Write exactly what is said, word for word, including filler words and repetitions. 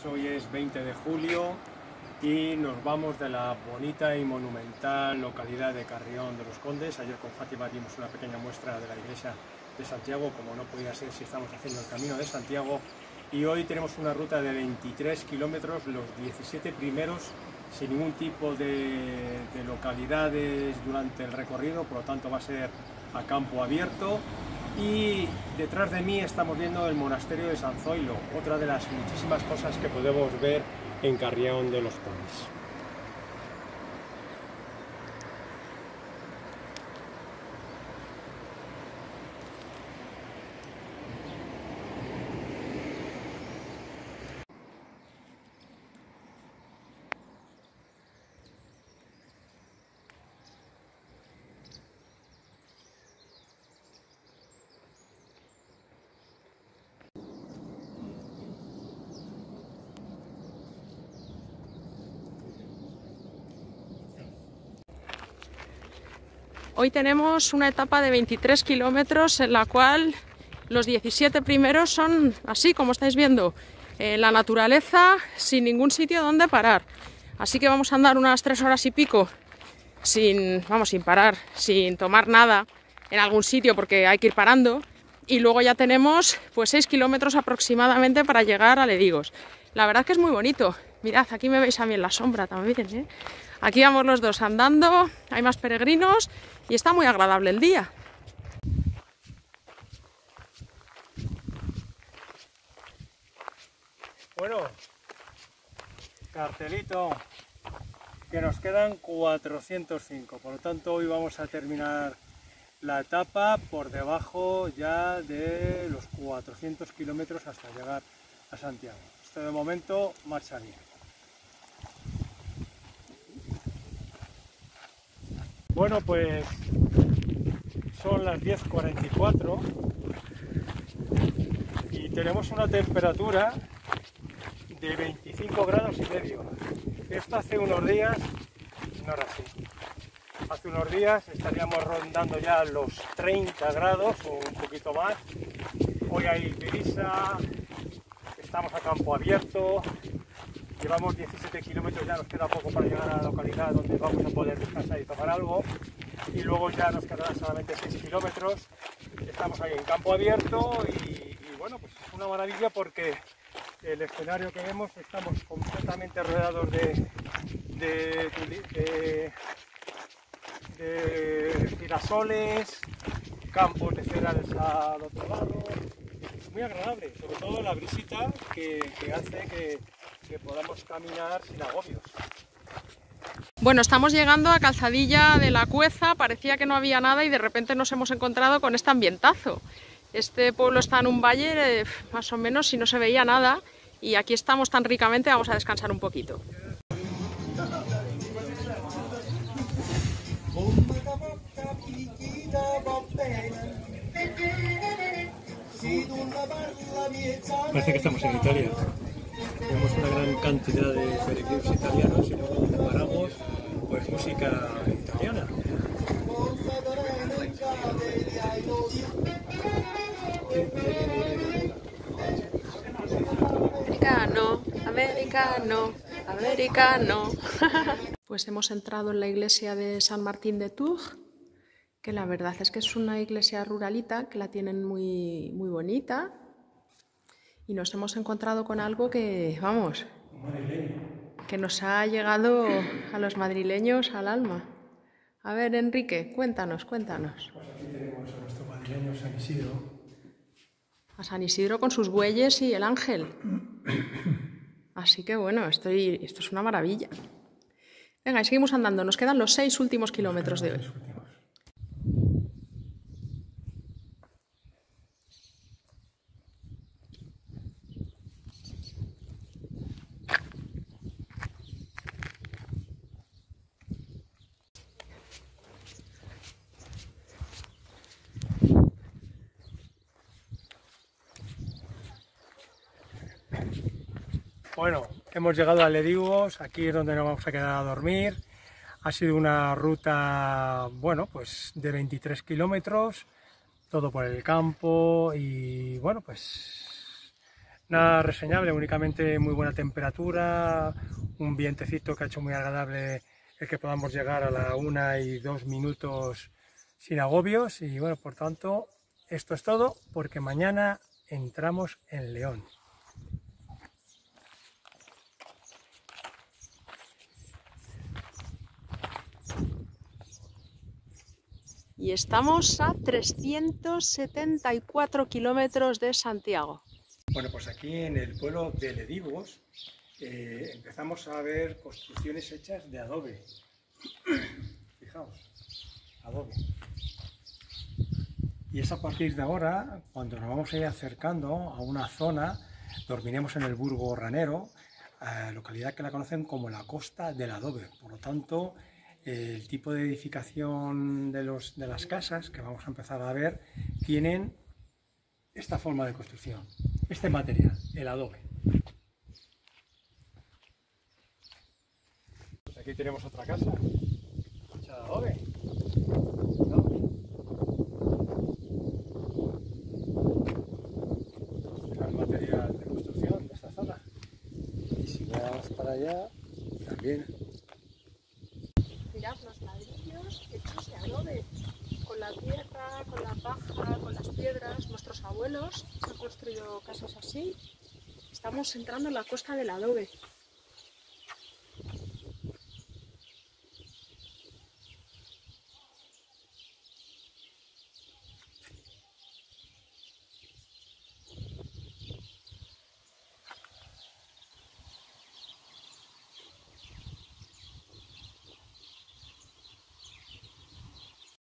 hoy es veinte de julio y nos vamos de la bonita y monumental localidad de Carrión de los Condes. Ayer con Fátima dimos una pequeña muestra de la iglesia de Santiago, como no podía ser si estamos haciendo el Camino de Santiago, y hoy tenemos una ruta de veintitrés kilómetros, los diecisiete primeros sin ningún tipo de, de localidades durante el recorrido, por lo tanto va a ser a campo abierto. Y detrás de mí estamos viendo el monasterio de San Zoilo, otra de las muchísimas cosas que podemos ver en Carrión de los Condes. Hoy tenemos una etapa de veintitrés kilómetros en la cual los diecisiete primeros son así como estáis viendo, en la naturaleza, sin ningún sitio donde parar. Así que vamos a andar unas tres horas y pico sin, vamos, sin parar, sin tomar nada en algún sitio porque hay que ir parando. Y luego ya tenemos pues seis kilómetros aproximadamente para llegar a Ledigos. La verdad que es muy bonito. Mirad, aquí me veis a mí en la sombra también, ¿eh? Aquí vamos los dos andando, hay más peregrinos y está muy agradable el día. Bueno, cartelito, que nos quedan cuatrocientos cinco, por lo tanto hoy vamos a terminar la etapa por debajo ya de los cuatrocientos kilómetros hasta llegar a Santiago. Esto de momento marcha bien. Bueno, pues son las diez cuarenta y cuatro y tenemos una temperatura de veinticinco grados y medio. Esto hace unos días no era así. Hace unos días estaríamos rondando ya los treinta grados o un poquito más. Hoy hay brisa, estamos a campo abierto. Llevamos diecisiete kilómetros, ya nos queda poco para llegar a la localidad donde vamos a poder descansar y tomar algo. Y luego ya nos quedarán solamente seis kilómetros. Estamos ahí en campo abierto y, y bueno, pues es una maravilla porque el escenario que vemos, estamos completamente rodeados de, de, de, de, de girasoles, campos de cereales al otro lado. Es muy agradable, sobre todo la brisita que, que hace que que podamos caminar sin agobios. Bueno, estamos llegando a Calzadilla de la Cueza, parecía que no había nada y de repente nos hemos encontrado con este ambientazo. Este pueblo está en un valle, eh, más o menos, si no se veía nada, y aquí estamos tan ricamente, vamos a descansar un poquito. Parece que estamos en Italia. Tenemos una gran cantidad de peregrinos italianos y luego donde paramos, pues música italiana. Americano, americano, americano. Pues hemos entrado en la iglesia de San Martín de Tours, que la verdad es que es una iglesia ruralita, que la tienen muy, muy bonita. Y nos hemos encontrado con algo que, vamos, que nos ha llegado a los madrileños al alma. A ver, Enrique, cuéntanos, cuéntanos. Pues aquí tenemos a nuestro madrileño San Isidro. A San Isidro con sus bueyes y el ángel. Así que bueno, estoy, esto es una maravilla. Venga, y seguimos andando. Nos quedan los seis últimos kilómetros de hoy. Bueno, hemos llegado a Ledigos, aquí es donde nos vamos a quedar a dormir. Ha sido una ruta, bueno, pues de veintitrés kilómetros, todo por el campo y bueno, pues Nada reseñable, únicamente muy buena temperatura, un vientecito que ha hecho muy agradable el que podamos llegar a la una y dos minutos sin agobios. Y bueno, por tanto, esto es todo, porque mañana entramos en León. Y estamos a trescientos setenta y cuatro kilómetros de Santiago. Bueno, pues aquí en el pueblo de Ledivos eh, empezamos a ver construcciones hechas de adobe. Fijaos, adobe. Y es a partir de ahora, cuando nos vamos a ir acercando a una zona, dormiremos en el Burgo Ranero, eh, localidad que la conocen como la Costa del Adobe. Por lo tanto, eh, el tipo de edificación de, los, de las casas que vamos a empezar a ver tienen esta forma de construcción, este material, el adobe. Pues aquí tenemos otra casa hecha de adobe. ¿No? Este es el material de construcción de esta zona. Y si vas para allá, también. Mirad los ladrillos hechos de adobe, con la tierra, con la paja, con las piedras. Nuestros abuelos han construido casas así. Estamos entrando en la Costa del Adobe.